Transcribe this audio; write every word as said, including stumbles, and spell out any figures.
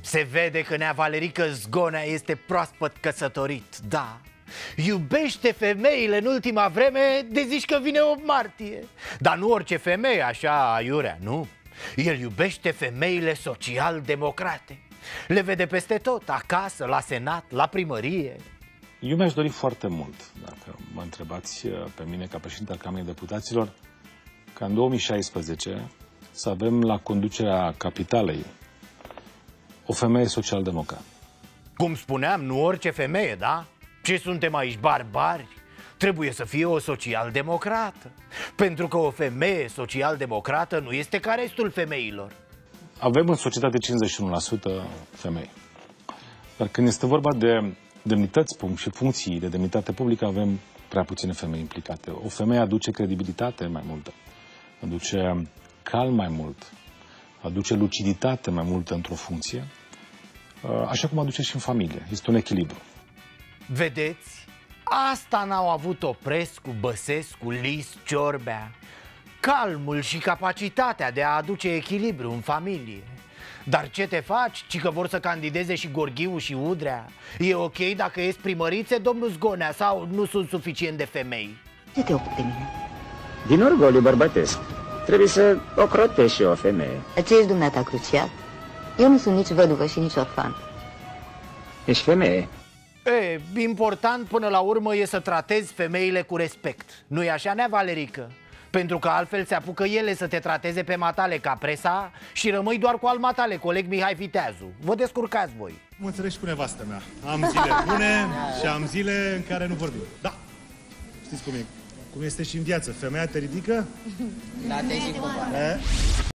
Se vede că nea Valerică Zgonea este proaspăt căsătorit, da. Iubește femeile în ultima vreme de zici că vine opt martie. Dar nu orice femeie așa aiurea, nu. El iubește femeile social-democrate. Le vede peste tot, acasă, la senat, la primărie. Eu mi-aș dori foarte mult, dacă mă întrebați pe mine ca președinte al Camerei Deputaților, ca în două mii șaisprezece să avem la conducerea capitalei o femeie social-democrată. Cum spuneam, nu orice femeie, da? Ce suntem aici, barbari? Trebuie să fie o social-democrată. Pentru că o femeie social-democrată nu este ca restul femeilor. Avem în societate cincizeci și unu la sută femei. Dar când este vorba de demnități și funcții de demnitate publică, avem prea puține femei implicate. O femeie aduce credibilitate mai multă, aduce calm mai mult, aduce luciditate mai multă într-o funcție, așa cum aduce și în familie. Este un echilibru. Vedeți? Asta n-au avut Oprescu, Băsescu, Lis, Ciorbea. Calmul și capacitatea de a aduce echilibru în familie. Dar ce te faci? Ci că vor să candideze și Gorghiu și Udrea? E ok dacă ești primărițe, domnul Zgonea, sau nu sunt suficient de femei? Ce te ocupi de mine? Din orgoliu bărbătesc. Trebuie să ocrotești și o femeie. Ce ești dumneata crucial? Eu nu sunt nici văduvă și nici orfan. Ești femeie. E, important până la urmă e să tratezi femeile cu respect. Nu-i așa, nea Valerică? Pentru că altfel se apucă ele să te trateze pe matale ca presa și rămâi doar cu al matale, coleg Mihai Viteazu. Vă descurcați voi. Mă înțeleg și cu nevastă mea. Am zile bune și am zile în care nu vorbim. Da, știți cum e. Cum este și în viață. Femeia te ridică? Da, te zic cum.